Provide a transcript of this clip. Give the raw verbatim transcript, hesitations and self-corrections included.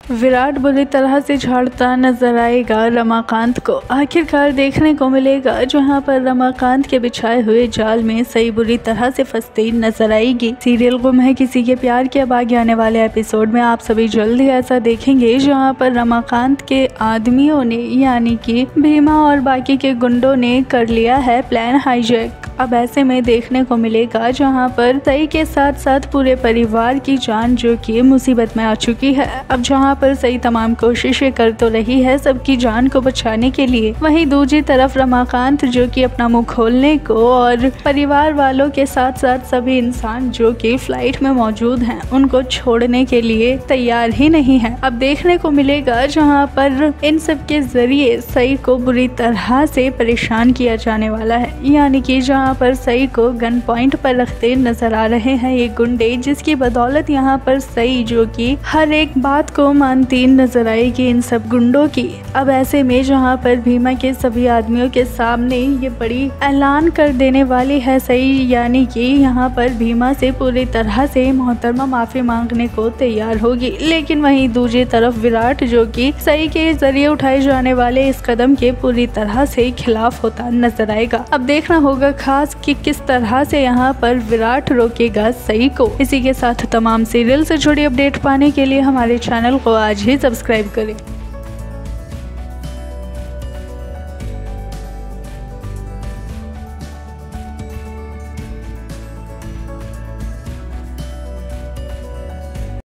विराट बुरी तरह से झाड़ता नजर आएगा रमाकांत को। आखिरकार देखने को मिलेगा जहां पर रमाकांत के बिछाए हुए जाल में सई बुरी तरह से फंसती नजर आएगी। सीरियल गुम है किसी के प्यार के अब आगे आने वाले एपिसोड में आप सभी जल्द ही ऐसा देखेंगे जहां पर रमाकांत के आदमियों ने यानी कि भीमा और बाकी के गुंडों ने कर लिया है प्लान हाईजैक। अब ऐसे में देखने को मिलेगा जहां पर सई के साथ साथ पूरे परिवार की जान जो कि मुसीबत में आ चुकी है। अब जहां पर सई तमाम कोशिशें कर तो रही है सबकी जान को बचाने के लिए, वहीं दूसरी तरफ रमाकांत जो कि अपना मुंह खोलने को और परिवार वालों के साथ साथ सभी इंसान जो कि फ्लाइट में मौजूद हैं उनको छोड़ने के लिए तैयार ही नहीं है। अब देखने को मिलेगा जहां पर इन सब के जरिए सई को बुरी तरह से परेशान किया जाने वाला है, यानी कि जहां यहाँ पर सई को गन पॉइंट पर रखते नजर आ रहे हैं ये गुंडे, जिसकी बदौलत यहाँ पर सई जो कि हर एक बात को मानती नजर आएगी इन सब गुंडों की। अब ऐसे में जहाँ पर भीमा के सभी आदमियों के सामने ये बड़ी ऐलान कर देने वाली है सई, यानी कि यहाँ पर भीमा से पूरी तरह से मोहतरमा माफी मांगने को तैयार होगी। लेकिन वहीं दूसरी तरफ विराट जो कि सई के जरिए उठाए जाने वाले इस कदम के पूरी तरह से खिलाफ होता नजर आएगा। अब देखना होगा कि किस तरह से यहाँ पर विराट रोकेगा सई को। इसी के साथ तमाम सीरियल से जुड़ी अपडेट पाने के लिए हमारे चैनल को आज ही सब्सक्राइब करें।